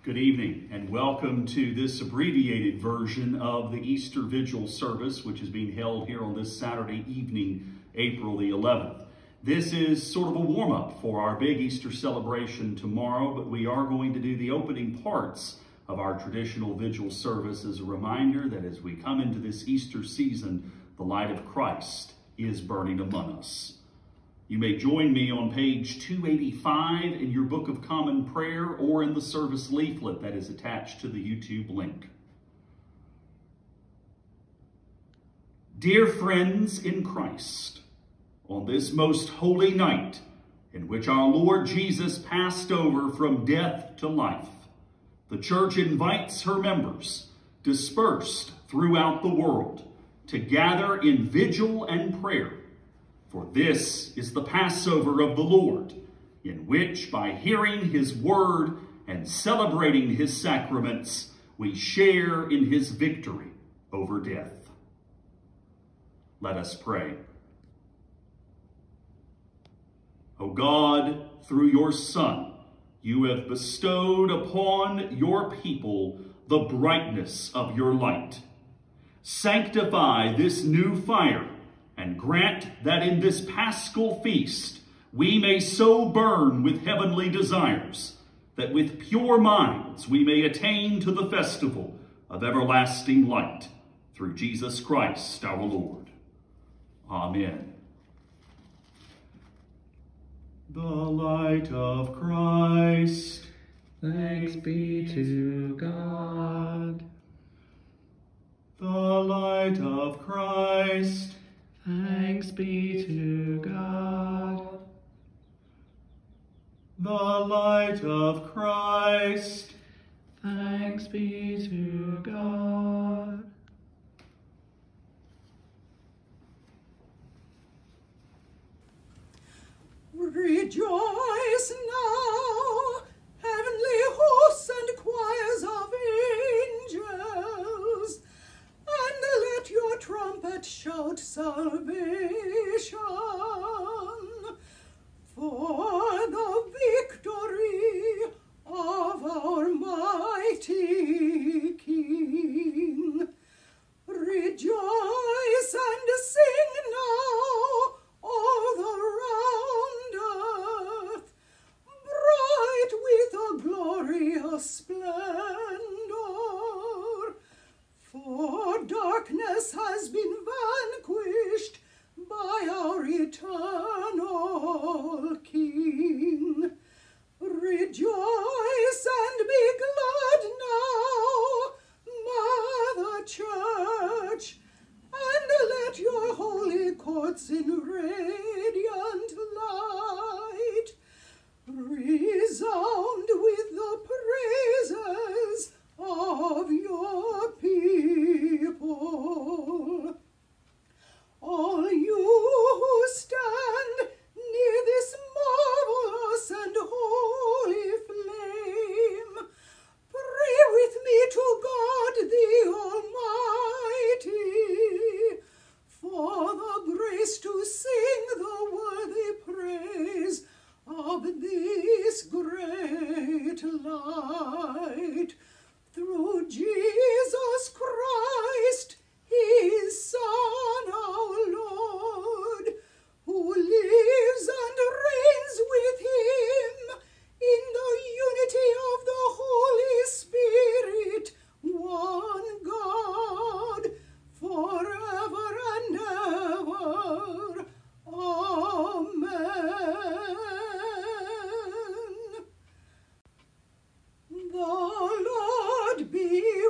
Good evening and welcome to this abbreviated version of the Easter Vigil service, which is being held here on this Saturday evening, April the 11th. This is sort of a warm-up for our big Easter celebration tomorrow, but we are going to do the opening parts of our traditional vigil service as a reminder that as we come into this Easter season, the light of Christ is burning among us. You may join me on page 285 in your Book of Common Prayer or in the service leaflet that is attached to the YouTube link. Dear friends in Christ, on this most holy night in which our Lord Jesus passed over from death to life, the Church invites her members, dispersed throughout the world, to gather in vigil and prayer. For this is the Passover of the Lord, in which, by hearing his word and celebrating his sacraments, we share in his victory over death. Let us pray. O God, through your Son, you have bestowed upon your people the brightness of your light. Sanctify this new fire, and grant that in this Paschal feast we may so burn with heavenly desires, that with pure minds we may attain to the festival of everlasting light, through Jesus Christ our Lord. Amen. The light of Christ. Thanks be to God. The light of Christ. Thanks be to God. The light of Christ. Thanks be to God. Rejoice now, heavenly hosts and choirs of angels, and let your trumpet shout salvation, for the victory of our mighty King. Rejoice and sing now, all around earth, bright with a glorious splendor. For darkness has been vanquished by our eternal King. Rejoice and be glad now, Mother Church, and let your holy courts in radiant light resound with the praises of your people. All you who stand near this marvelous and holy flame, pray with me to God the Almighty for the grace to sing the worthy praise of this great light. Through Jesus Christ, his Son, our Lord, who lives and reigns with him in the unity of the Holy Spirit, one God, forever and ever. Amen. The Lord be